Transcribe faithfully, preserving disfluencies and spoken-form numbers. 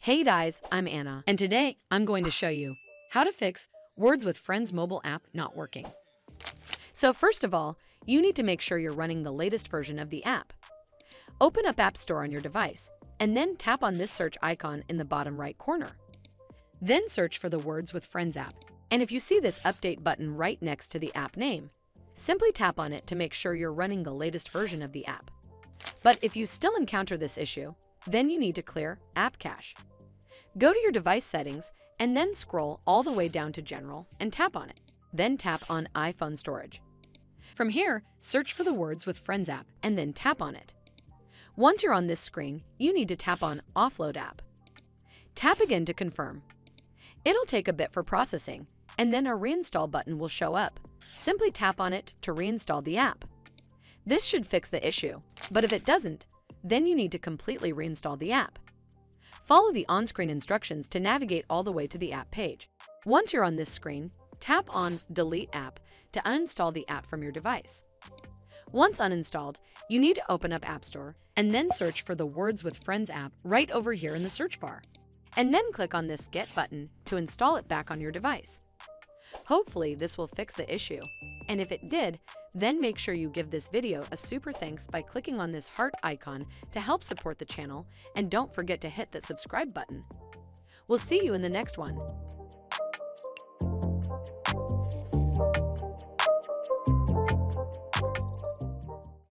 Hey guys, I'm Anna, and today I'm going to show you how to fix Words with Friends mobile app not working. So first of all, you need to make sure you're running the latest version of the app. Open up App Store on your device, and then tap on this search icon in the bottom right corner. Then search for the Words with Friends app, and if you see this update button right next to the app name, simply tap on it to make sure you're running the latest version of the app. But if you still encounter this issue, then you need to clear App Cache. Go to your device settings and then scroll all the way down to General and tap on it. Then tap on iPhone Storage. From here, search for the Words with Friends app and then tap on it. Once you're on this screen, you need to tap on Offload app. Tap again to confirm. It'll take a bit for processing, and then a Reinstall button will show up. Simply tap on it to reinstall the app. This should fix the issue, but if it doesn't, then you need to completely reinstall the app. Follow the on-screen instructions to navigate all the way to the app page. Once you're on this screen, tap on Delete App to uninstall the app from your device. Once uninstalled, you need to open up App Store and then search for the Words with Friends app right over here in the search bar. And then click on this Get button to install it back on your device. Hopefully this will fix the issue, and if it did, then make sure you give this video a super thanks by clicking on this heart icon to help support the channel, and don't forget to hit that subscribe button. We'll see you in the next one.